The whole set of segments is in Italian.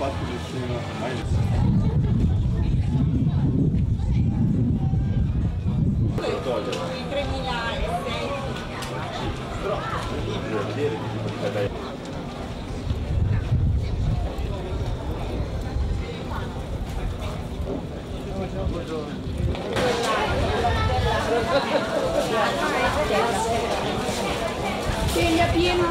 fatto nessuno mai. I 3000 però devo vedere che dai. Teglia piena.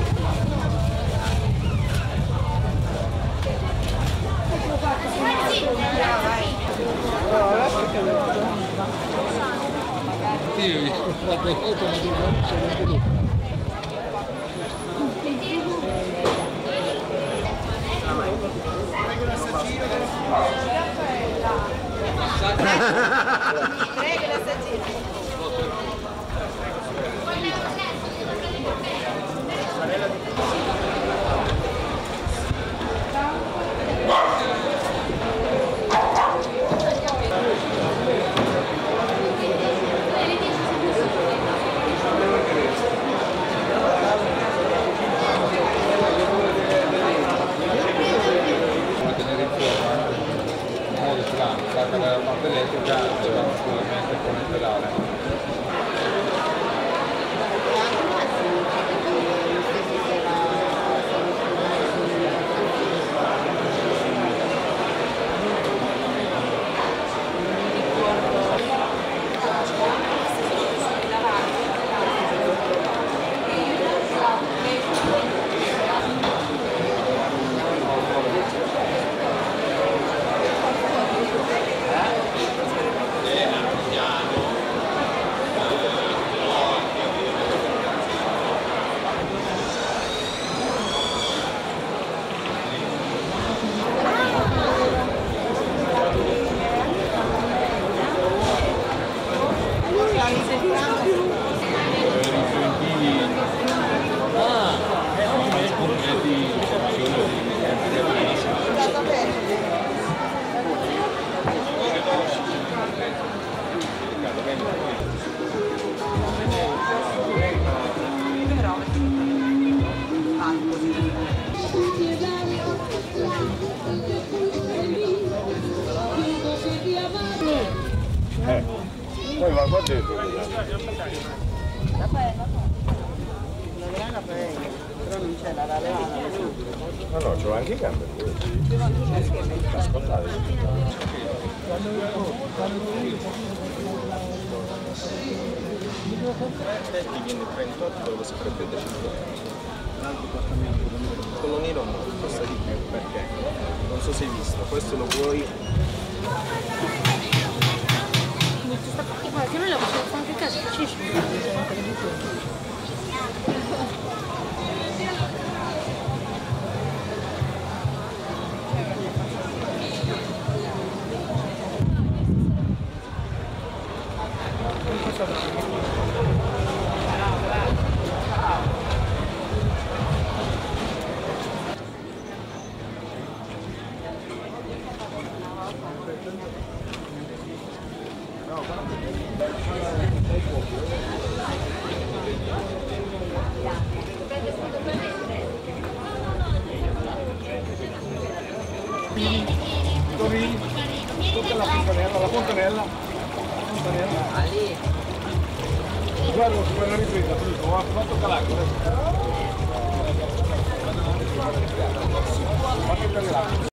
Prego l'assaggino. La parte elettrica va sicuramente con il pedale. Poi va qua dentro. La grana però non c'è la levata. No, no, c'ho anche i gambe. Ascoltate. Ti viene 38 dove si farebbe 5 quello nero no, costa di più perché non so se hai visto, questo lo vuoi Che noi la possiamo fare anche a casa, ci sono. Tocca la fontanella, la fontanella. Guarda, quella ripresa, ho fatto calacco.